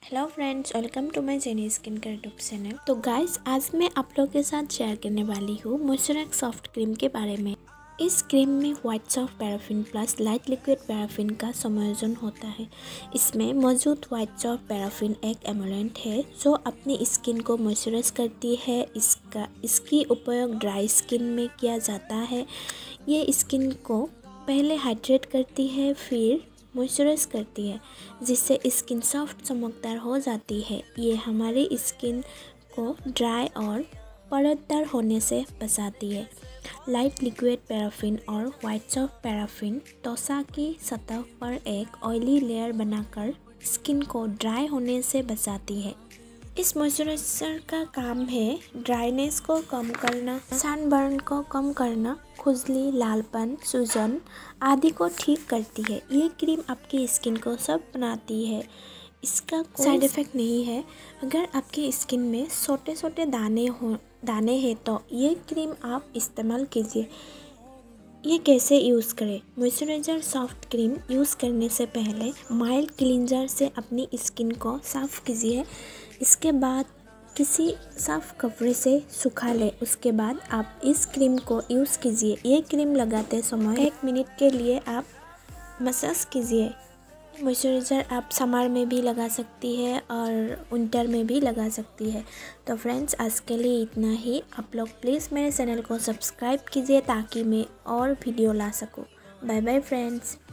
Hello friends, welcome to my Jenny skin care YouTube channel. तो guys, आज मैं आप लोगों के साथ शेयर करने वाली हूँ मॉइस्चराइजिंग सॉफ्ट क्रीम के बारे में। इस क्रीम में white soft paraffin plus light liquid paraffin का संयोजन होता है। इसमें मौजूद व्हाइट सॉफ्ट पैराफिन एक एमोलेंट है जो अपनी स्किन को मॉइस्चराइज करती है। इसकी उपयोग ड्राई स्किन में किया जाता है। ये स्किन को पहले हाइड्रेट करती है, फिर मॉइस्चराइज करती है, जिससे स्किन सॉफ्ट चमकदार हो जाती है। ये हमारी स्किन को ड्राई और परतदार होने से बचाती है। लाइट लिक्विड पैराफिन और व्हाइट सॉफ्ट पैराफिन त्वचा की सतह पर एक ऑयली लेयर बनाकर स्किन को ड्राई होने से बचाती है। इस मॉइस्चराइजर का काम है ड्राइनेस को कम करना, सनबर्न को कम करना, खुजली, लालपन, सूजन आदि को ठीक करती है। ये क्रीम आपकी स्किन को सॉफ्ट बनाती है। इसका कोई साइड इफ़ेक्ट नहीं है। अगर आपकी स्किन में छोटे छोटे दाने हैं तो ये क्रीम आप इस्तेमाल कीजिए। ये कैसे यूज़ करें? मॉइस्चराइजर सॉफ्ट क्रीम यूज़ करने से पहले माइल्ड क्लींजर से अपनी स्किन को साफ़ कीजिए। इसके बाद किसी साफ कपड़े से सुखा लें। उसके बाद आप इस क्रीम को यूज़ कीजिए। ये क्रीम लगाते समय 1 मिनट के लिए आप मसाज कीजिए। मॉइस्चराइज़र आप समर में भी लगा सकती है और विंटर में भी लगा सकती है। तो फ्रेंड्स, आज के लिए इतना ही। आप लोग प्लीज़ मेरे चैनल को सब्सक्राइब कीजिए ताकि मैं और वीडियो ला सकूँ। Bye bye friends.